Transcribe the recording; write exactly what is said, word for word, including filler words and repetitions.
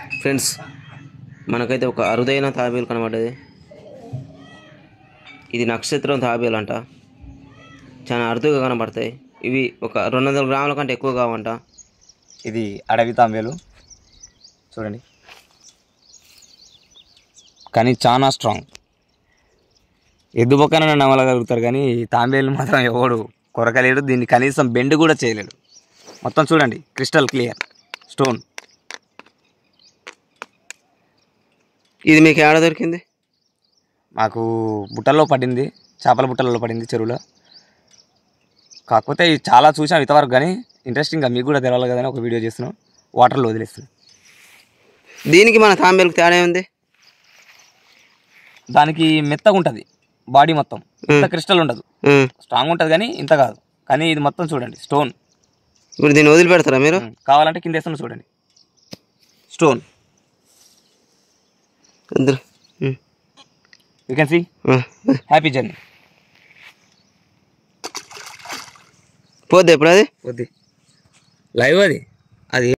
Friends మనకైతే ఒక అరుదైన తాబేలు కనబడ్డది. ఇది నక్షత్రం తాబేలు అంట. చాలా అరుదుగా కనబడతాయి ఇవి. ఒక రెండు వందల గ్రాముల కంటే ఎక్కువ కావంట. ఇది అడవి తాంబేలు చూడండి, కానీ చాలా స్ట్రాంగ్. ఎద్దు పక్కన నమ్మలగలుగుతారు కానీ తాంబేలు మాత్రం ఎవడు కొరకలేడు. దీన్ని కనీసం బెండ్ కూడా చేయలేడు. మొత్తం చూడండి, క్రిస్టల్ క్లియర్ స్టోన్. ఇది మీకు ఏడ దొరికింది? మాకు బుట్టల్లో పడింది, చేపల బుట్టలలో పడింది చెరువులో. కాకపోతే ఇవి చాలా చూసాం ఇంతవరకు, కానీ ఇంట్రెస్టింగ్గా మీకు కూడా తెలవాలి కదా అని ఒక వీడియో చేస్తున్నాం. వాటర్లో వదిలేస్తున్నాం. దీనికి మన తాంబేలుకి తేడా ఉంది. దానికి మెత్తగా ఉంటుంది బాడీ మొత్తం, ఇంత క్రిస్టల్ ఉండదు. స్ట్రాంగ్ ఉంటుంది కానీ ఇంత కాదు. కానీ ఇది మొత్తం చూడండి స్టోన్. ఇప్పుడు దీన్ని వదిలిపెడతారా మీరు? కావాలంటే కింద వేస్తున్నా చూడండి, stone. You can see. Happy journey. పోద్ది ఎప్పుడు అది? పోద్ది లైవ్ అది. అది